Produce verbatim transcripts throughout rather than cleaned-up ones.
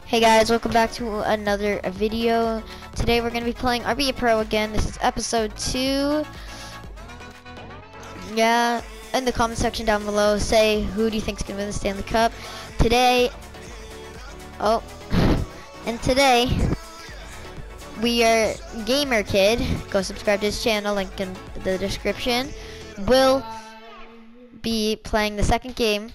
Hey guys, welcome back to another video. Today we're going to be playing R B A Pro again. This is episode two. Yeah, in the comment section down below, say who do you think is going to win the Stanley Cup. Today, oh, and today, we are Gamer Kid. Go subscribe to his channel, link in the description. Will be playing the second game,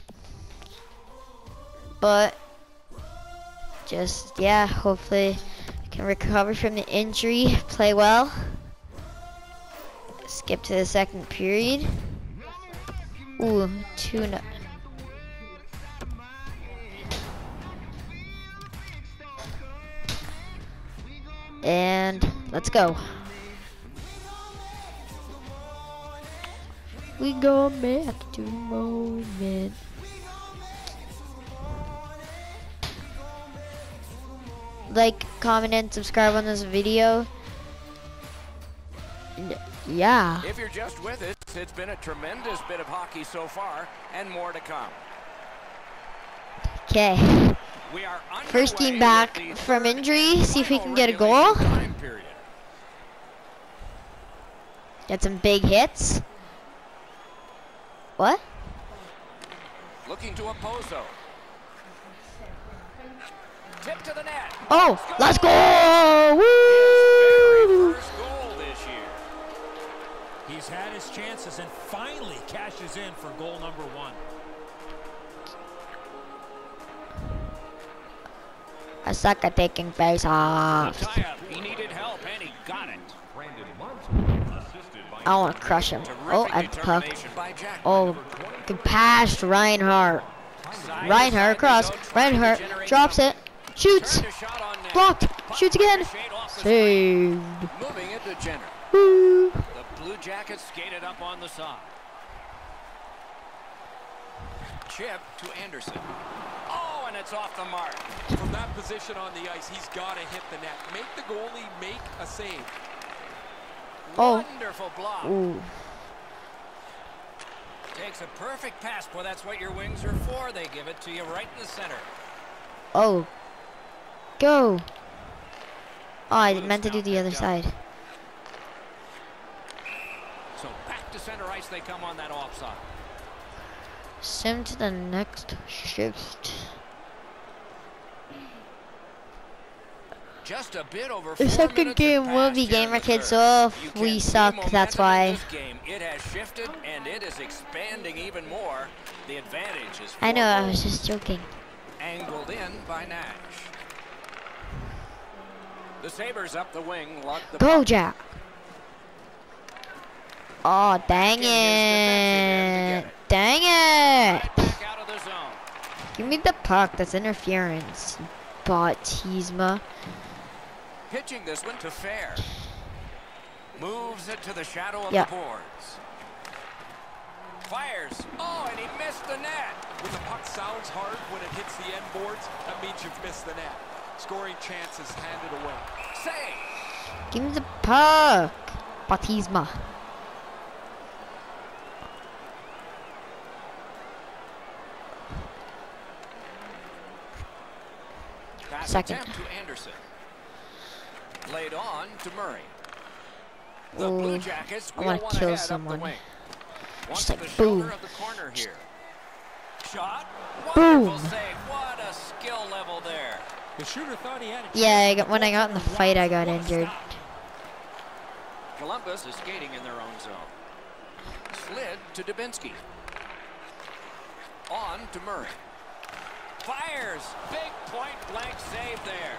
but just, yeah, hopefully I can recover from the injury, play well. Skip to the second period. Ooh, two no. And let's go. We go back to the moment. Like, comment, and subscribe on this video. Yeah. If you're just with us, it's been a tremendous bit of hockey so far, and more to come. Okay. We are First game back from injury. See if we can get a goal. Get some big hits. What? Looking to Opposo. Tip to the net. Oh, let's go! Woo! His very first goal this year. He's had his chances and finally cashes in for goal number one. I suck at taking face off. He needed help and he got it. I want to crush him. Oh, I puck. Oh, good pass, Reinhardt. Reinhardt across. Reinhardt drops it. Shoots. Blocked. Shoots again. Saved. Moving it to Jenner. Woo. The Blue Jackets skated up on the side. Chip to Anderson. Oh, and it's off the mark. From that position on the ice, he's got to hit the net. Make the goalie make a save. Oh. Wonderful block. Ooh. Takes a perfect pass. Boy, that's what your wings are for. They give it to you right in the center. Oh. Go. Oh, I meant to do the other side. So back to center ice they come on that offside. Sim to the next shift. Just a bit over The second game will be Gamer Kid, so if we suck, that's why. Game. It has shifted and it is expanding even more. The advantage is I know, I was just joking. Angled in by Nash. The Sabres up the wing, lock the Go, Jack. Oh, dang it. Dang it. right back out of the zone. Give me the puck. That's interference. Batisma. Pitching this one to Fair. Moves it to the shadow of Yeah. the boards. Fires. Oh, and he missed the net. When the puck sounds hard when it hits the end boards, that means you've missed the net. Scoring chances handed away. Save. Give me the puck. Batisma. Pass Second. attempt to Anderson. Laid on to Murray. The Ooh, Blue Jackets I wheel wanna one kill ahead up the someone. wing. One Just to like the shoulder boom. of the corner here. Shot. Boom. Wonderful save. What a skill level there. The shooter thought he had a Yeah, I got, when I got in the fight, I got injured. Columbus is skating in their own zone. Slid to Dubinsky. On to Murray. Fires. Big point blank save there.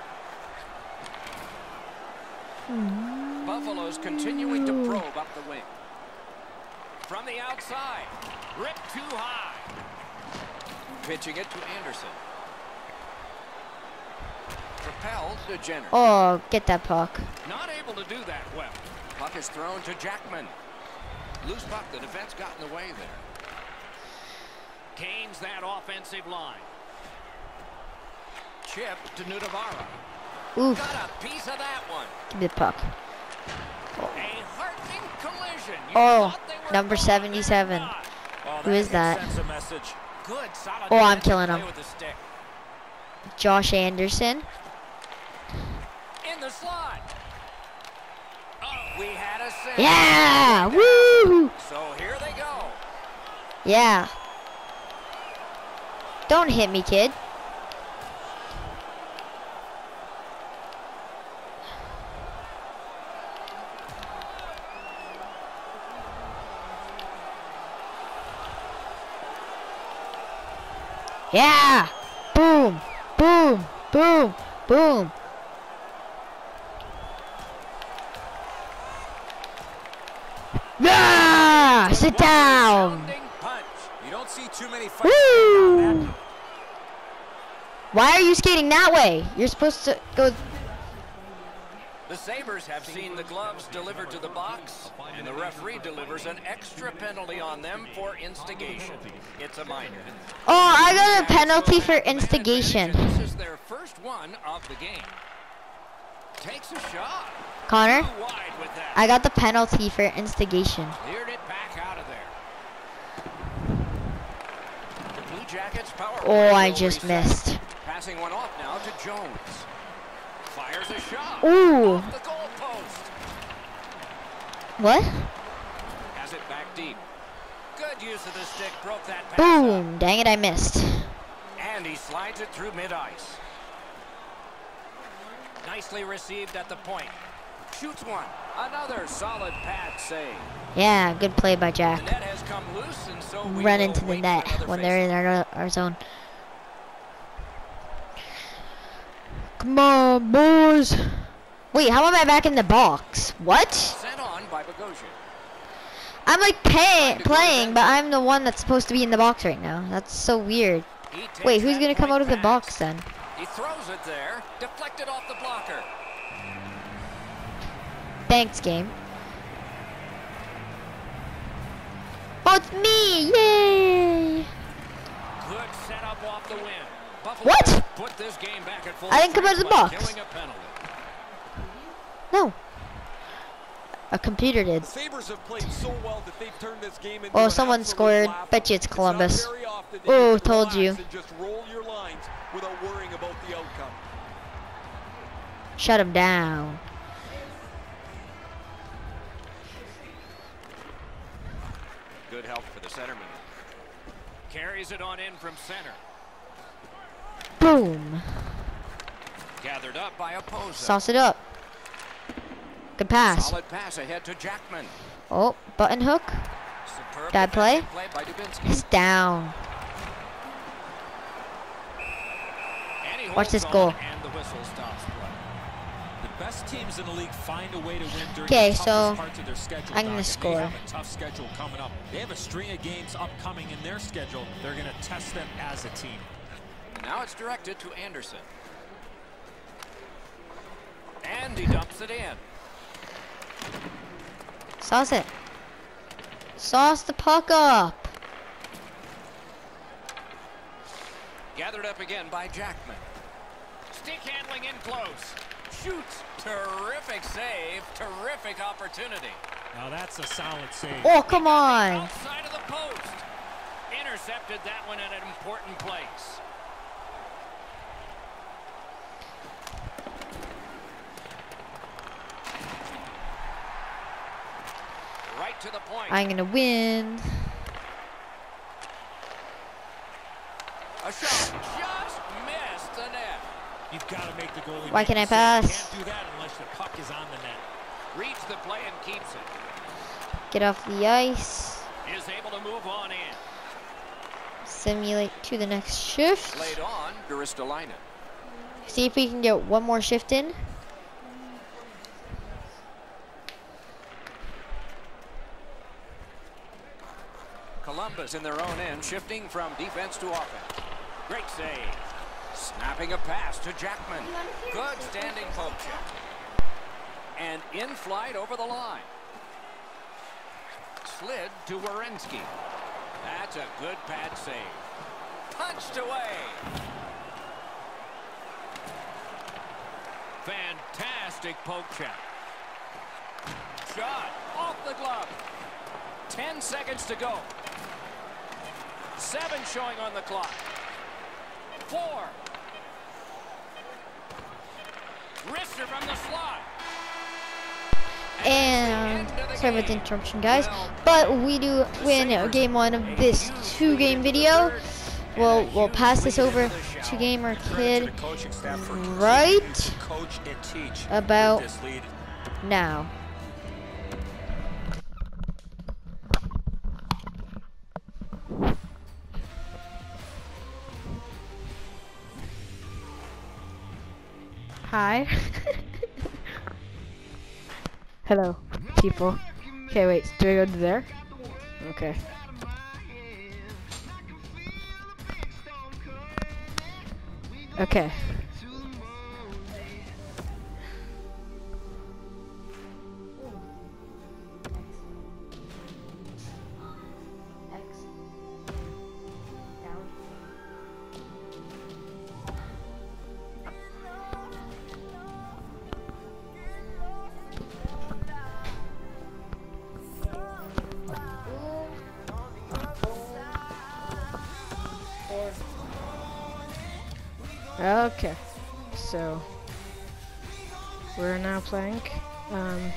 Buffalo's continuing to probe up the wing. From the outside. Ripped too high. Pitching it to Anderson. Propelled to Jenner. Oh, get that puck. Not able to do that well. Puck is thrown to Jackman. Loose puck. The defense got in the way there. Gains that offensive line. Chip to Nudavara. Oof. Got a piece of that one. Give me the puck. A heartening collision. You Oh, thought they were number gone, seventy-seven. they were not. Oh, Who is that? Sends a message. Good, solid Oh, I'm defensive killing play him. with the stick. Josh Anderson. In the slot. Oh, we had a set. Yeah! Woo! So here they go. Yeah. Don't hit me, kid. Yeah! Boom! Boom! Boom! Boom! Yeah! Sit down! Sounding punch. You don't see too many fights. Woo! Why are you skating that way? You're supposed to go. The Sabres have seen the gloves delivered to the box, and the referee delivers an extra penalty on them for instigation. It's a minor. Oh, I got a penalty for instigation. This is their first one of the game. Takes a shot. Connor, Too wide with that. I got the penalty for instigation. Cleared it back out of there. The Blue Jackets power Oh, play I will just reset. missed. Passing one off now to Jones. Fires a shot. Ooh. Off the goal post. What? Has it back deep. Good use of the stick. Broke that pass. Boom. Dang it, I missed. And he slides it through mid-ice. Nicely received at the point. Shoots one. Another solid pad save. Yeah, good play by The Jack. net has come loose, and so we Run will into the wait for net another when face. they're in our, our zone. Come on, boys. Wait, how am I back in the box? What? Sent on by Bogosian. I'm like pay, playing, but I'm the one that's supposed to be in the box right now. That's so weird. He takes Wait, who's that gonna come point out of the fast. box then? He throws it there, deflected off the blocker. Thanks, game. Oh, it's me! Yay! Good setup off the win. Buffalo What? Put this game back at full I didn't come out of the strength by box. killing a penalty. No. A computer did. The Sabres have played so well that they've turned this game into Oh, an someone absolute scored. laugh. Bet you it's It's not Columbus. very often that Oh, you can told you. relax and just roll your lines without worrying about the outcome. Shut him down. Good help for the centerman. Carries it on in from center. Boom. Gathered up by Opoza. Sauce it up. Good pass. Solid pass ahead to Jackman. Oh, button hook. Superb Bad play. defensive play by Dubinsky. It's down. And he Watch holds this on, goal. And the whistle stops play. The best teams in the league find a way to win during Okay, the so toughest parts of their schedule. I'm gonna Doc, and score. They have a tough schedule coming up. They have a string of games upcoming in their schedule. They're going to test them as a team. Now it's directed to Anderson. And he dumps it in. Sauce it. Sauce the puck up. Gathered up again by Jackman. Stick handling in close. Shoots. Terrific save. Terrific opportunity. Now that's a solid save. Oh, come on. Outside of the post. Intercepted that one at an important place. Right to the point. I'm gonna win. A shot just missed the net. You've got to make the goalie. Why make can't the I save. pass? Can't do that unless the puck is on the net. Reads the play and keeps it. Get off the ice. Is able to move on in. Simulate to the next shift. Laid on, Duristolainen. See if we can get one more shift in. Columbus in their own end, shifting from defense to offense. Great save. Snapping a pass to Jackman. Good standing poke check. And in flight over the line. Slid to Werenski. That's a good pad save. Punched away. Fantastic poke check. Shot off the glove. Ten seconds to go. Seven showing on the clock. Four. Buster from the slot. And sorry about the interruption, guys, but we do win game one of this two-game video. We'll we'll pass this over to Gamer Kid right about now. Hi. Hello, people. Okay, wait, do I go to there? Okay. Okay. Okay, so we're now playing. Um,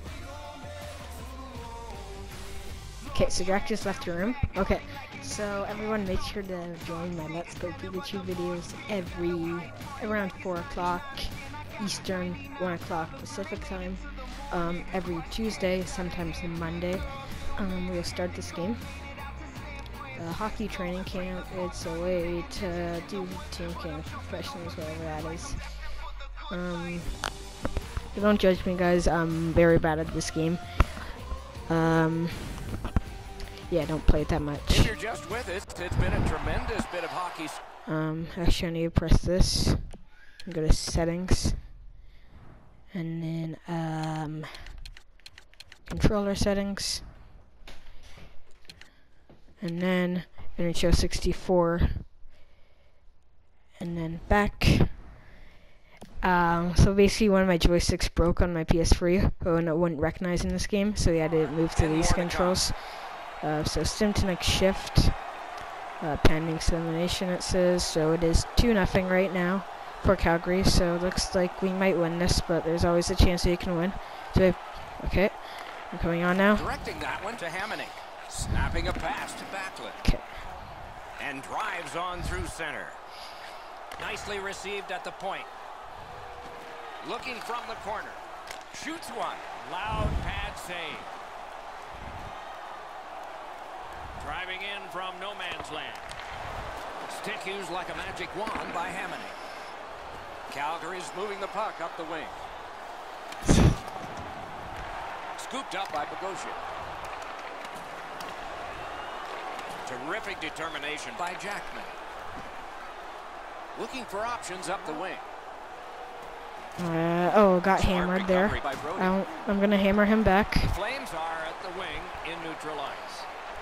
okay, so Jack just left the room. Okay, so everyone make sure to join my Let's Go Pikachu videos every around four o'clock Eastern, one o'clock Pacific time. Um, every Tuesday, sometimes Monday. Um, we'll start this game. Uh, hockey training camp, it's a way to do team camp, professionals, whatever that is. Um, don't judge me, guys, I'm very bad at this game. Um, yeah, don't play it that much. If you're just with us, it's been a tremendous bit of hockey. Um, actually I need to press this, and go to settings, and then, um, controller settings. And then N H L sixty-four, and then back. Um, so basically, one of my joysticks broke on my P S three, and it wouldn't recognize in this game, so we had to move to these controls. Uh, so Sim to next shift, uh, pending elimination it says. So it is two nothing right now for Calgary. So it looks like we might win this, but there's always a chance that you can win. So okay, I'm coming on now. Directing that one to Hamonic. Snapping a pass to Backlund. Okay. And drives on through center. Nicely received at the point. Looking from the corner. Shoots one. Loud pad save. Driving in from no man's land. Stick used like a magic wand by Hamonic. Calgary's moving the puck up the wing. Scooped up by Bogosian. Terrific determination by Jackman. Looking for options up the wing. Uh, oh, got Smart hammered there. I don't, I'm gonna hammer him back. The Flames are at the wing in neutral ice.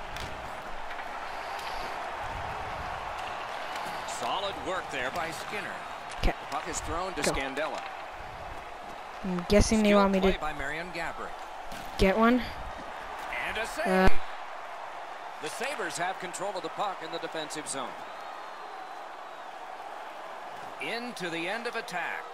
Solid work there by Skinner. Okay. The puck is thrown to Go. Scandella. I'm guessing they Skilled want me play to by Marion Gaborik. get one. And a save. Uh, The Sabres have control of the puck in the defensive zone. Into the end of attack.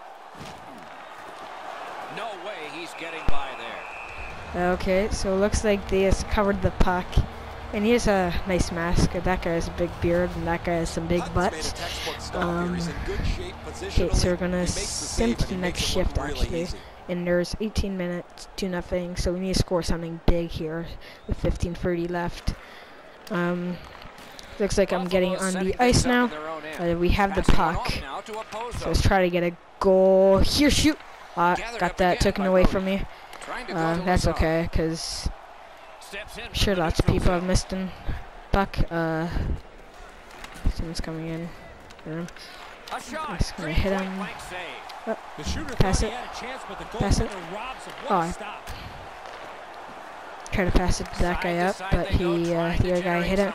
No way he's getting by there. Okay, so it looks like they just covered the puck. And he has a nice mask. That guy has a big beard, and that guy has some big butts. Um, okay, so we're gonna sim to the next shift actually. And there's eighteen minutes to nothing, so we need to score something big here with fifteen thirty left. Um, looks like I'm getting on the ice now. Uh, we have the puck, so let's try to get a goal here. Shoot! Uh, got that taken away from me. Uh, that's okay, cause I'm sure lots of people have missed in puck. Uh, someone's coming in. I'm just gonna hit him. Oh, pass it. Pass it. Oh, I tried to pass it to that guy up, but he, uh, the other guy hit it.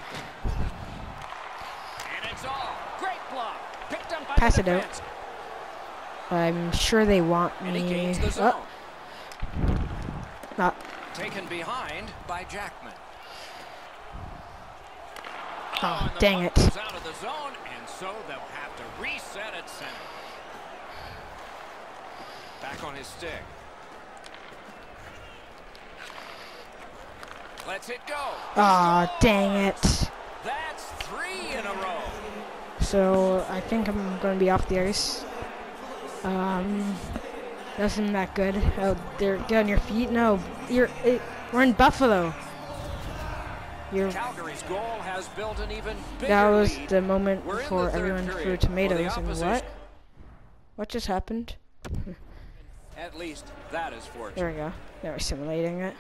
Pass it out. I'm sure they want me. Oh. Not. Taken behind by Jackman. Oh, dang it. Out of the zone, and so they'll have to reset at center. on his stick. Lets it go. Aw, dang it. That's three in a row. So I think I'm going to be off the ice. Um, doesn't that good. Oh, there, get on your feet. No, you're. It, we're in Buffalo. You're. Calgary's goal has built an even bigger That was lead. the moment We're in before the third everyone period threw for the tomatoes. And opposition. what? What just happened? At least that is fortunate. There we go. Now we're simulating it.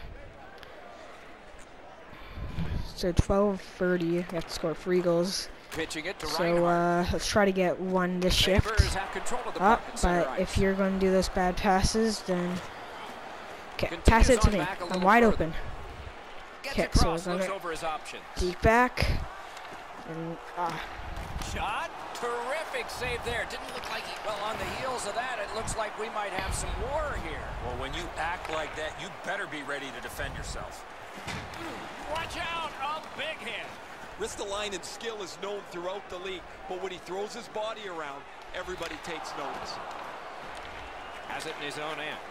So twelve thirty. We have to score three goals. Pitching it to So Reinhart. uh, let's try to get one this shift. Sabres have control of the Up, puck at center but ice. if you're going to do those bad passes, then okay, Continues pass it to on me. back a I'm little wide further. open. Gets Okay, so across, we're looks gonna over his options. deep back, and ah, Shot. Terrific save there. Didn't look like he, well, on the heels of that, it looks like we might have some war here. Well, when you act like that, you better be ready to defend yourself. Watch out, a big hit. Ristolainen's skill is known throughout the league, but when he throws his body around, everybody takes notice. Has it in his own end.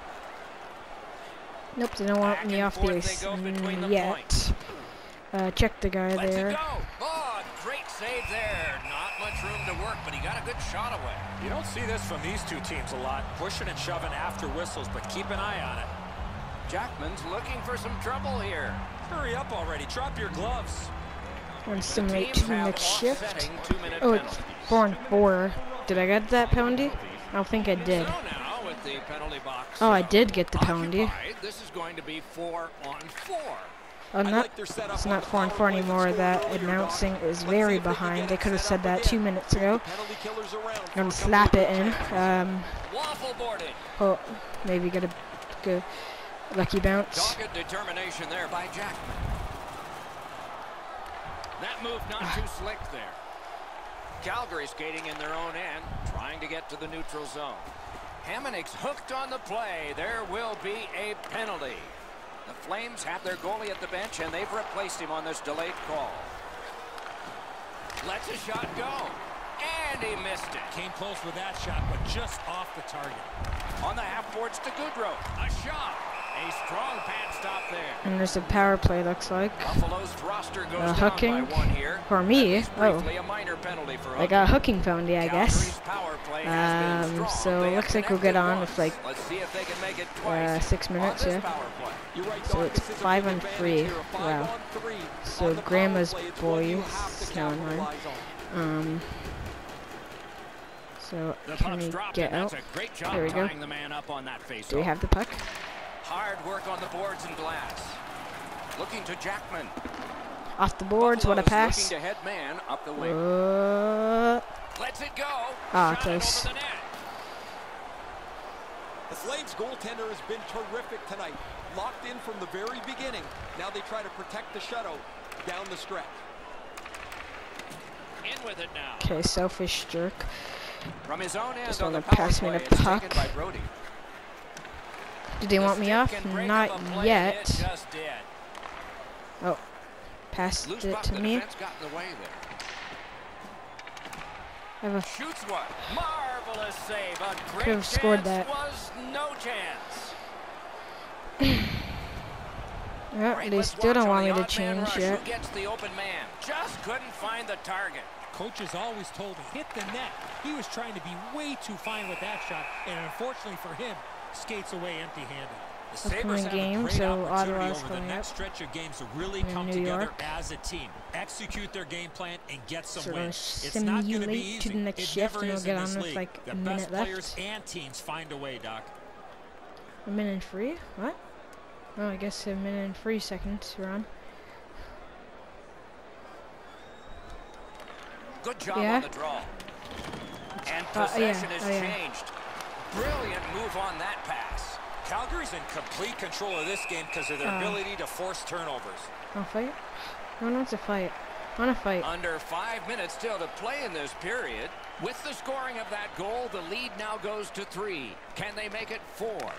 nope, they don't want Back me and off the forth ice they go between mm, the yet. points. Uh, check the guy Let's it there. go. Oh, great save there. Not much room to work, but he got a good shot away. You don't see this from these two teams a lot, pushing and shoving after whistles, but keep an eye on it. Jackman's looking for some trouble here. Hurry up already. Drop your gloves. Want to The simulate teams two have next shift. offsetting two-minute Oh, it's penalties. four and four. Did I get that penalty? I don't think I did. So now with the penalty box. Oh, I uh, did get the penalty. occupied, this is going to be four on four. Oh, I not, like their setup it's on not the four and power four play that anymore. scored That earlier, announcing Doc. is Let's see very if they can behind. get They it could have set said up that again. two minutes ago. Penalty killers around for I'm a gonna couple slap of it in. chances. Um, Waffle boarded. oh, maybe get a good lucky bounce. Dogged determination there by Jackman. That move not too slick there. Calgary skating in their own end, trying to get to the neutral zone. Hamonic's hooked on the play. There will be a penalty. The Flames have their goalie at the bench, and they've replaced him on this delayed call. Lets a shot go. And he missed it. Came close with that shot, but just off the target. On the half boards to Goodrow. A shot. A strong pad stop there. And there's a power play, looks like. Buffalo's roster goes Uh, down hooking by one here. for me. At least Oh, briefly, a minor penalty for I got a hooking penalty, I Calgary's guess. power play has been Um, strong. so They looks have like we'll get connected on once. with like Let's see if they can make it uh, twice six minutes. on this Yeah. power play. You're right, So Doc, it's this is a five big on advantage three. here, a five Wow. on three. So On the Grandma's power play, it's one you boys. have to No, mine. capitalize on. Um. So The can puck's we dropped, get and out? that's a great job There we go. tying the man up on that face. Do we have the puck? Hard work on the boards and glass. Looking to Jackman. Off the boards. What a Buffalo's pass. Looking to head man up the wing. Uh, Lets it go. Ah, Shot it close. over the net. The Flames goaltender has been terrific tonight. Locked in from the very beginning. Now they try to protect the shutout down the stretch. In with it now. okay, selfish jerk. From his own end Just on the wanna power pass me play, the it's taken puck. by Brody. Did they The want me stick off? can break Not up a play, yet. It just did. Oh, passed Loose it puck, to the me. defense got in the way there. I have a Shoots one. Marvelous save. A great Could've scored chance that. was no chance. Yeah, Right, they let's still watch don't on want the me to odd man change rush. yet. Who gets the open man? Just couldn't find the target. Coaches always told me, hit the net. He was trying to be way too fine with that shot, and unfortunately for him, skates away empty-handed. The Upcoming Sabres have game, a great so opportunity Ottawa's over the coming next up. stretch of games to really in come New together York. as a team, execute their game plan, and get some So we're gonna wins. It's not going to be simulate easy. to the next it shift, never and we'll is get in on this with, league. like, the a best minute players left. and teams find a way, Doc. A minute and three? What? Oh, I guess a minute and three seconds we're on. Good job Yeah. on the draw. And Uh, yeah, possession has oh, yeah. changed. Brilliant move on that pass. Calgary's in complete control of this game because of their Uh. ability to force turnovers. Wanna fight? No one wants to fight. Wanna fight? Under five minutes still to play in this period. With the scoring of that goal, the lead now goes to three. Can they make it four?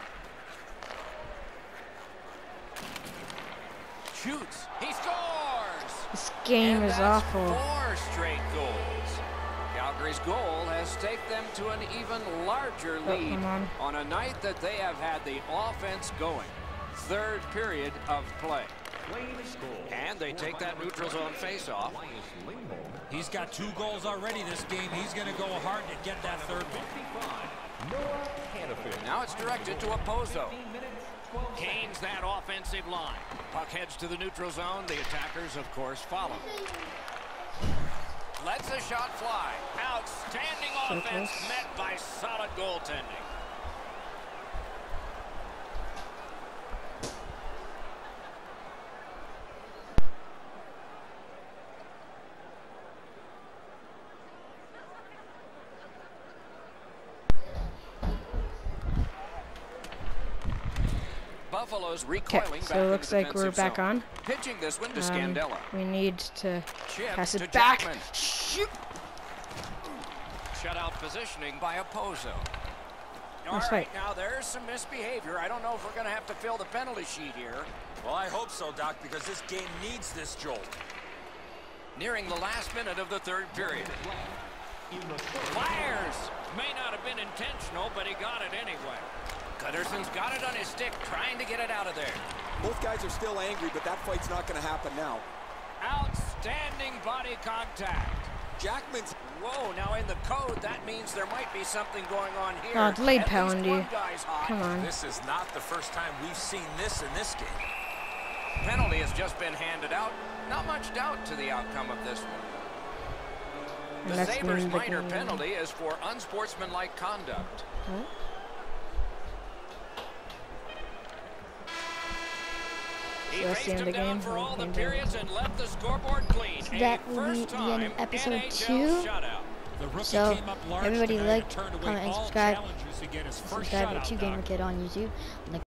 Shoots. He scores! This game And is that's awful. Four straight goals. Calgary's goal has taken them to an even larger Oh, lead come on. on a night that they have had the offense going. Third period of play. And they take that neutral zone face-off. He's got two goals already this game. He's going to go hard to get that third one. Now it's directed to Opozo. Gains that offensive line. Puck heads to the neutral zone. The attackers, of course, follow. Lets the shot fly. Outstanding offense met by solid goaltending. Buffalo's Okay, recoiling so back it looks in the like we're defensive back zone. on. Pitching this one to Um, Scandella. we need to Chip pass to it back. Jackman. Shoot. Shutout positioning by Opozo. All Nice right, fight. now there's some misbehavior. I don't know if we're going to have to fill the penalty sheet here. Well, I hope so, Doc, because this game needs this jolt. Nearing the last minute of the third period. Fires! May not have been intentional, but he got it anyway. Gutterson's got it on his stick, trying to get it out of there. Both guys are still angry, but that fight's not going to happen now. Outstanding body contact. Jackman's... Whoa, now in the code, that means there might be something going on here. Oh, delayed At least penalty. one guy's hot. Come on. This is not the first time we've seen this in this game. Penalty has just been handed out. Not much doubt to the outcome of this one. And The that's Sabres' been the minor game. penalty is for unsportsmanlike conduct. Huh? He So that's raced the end of him the down game. for all the And, uh, periods and left the scoreboard clean. So that A will be first the end of time episode N H L two. shutout. The rookie So, came up large everybody tonight like, and turned away comment, and all subscribe. challenges to get his first Subscribe shutout, to Doc. Gamer Kid on YouTube.